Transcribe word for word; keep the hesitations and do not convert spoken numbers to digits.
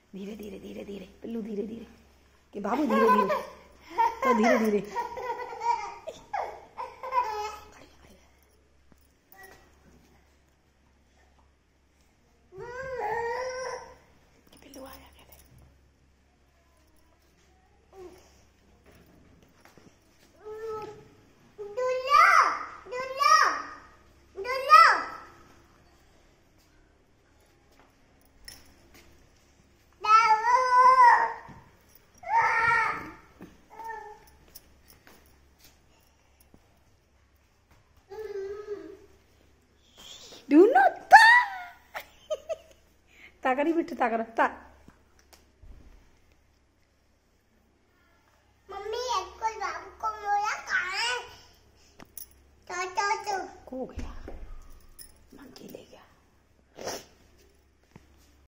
धीरे धीरे धीरे धीरे पिल्लू धीरे धीरे कि बाबू धीरे धीरे तो धीरे धीरे पिल्लू आ जा गया। Do not ta. Takari bitte takara ta.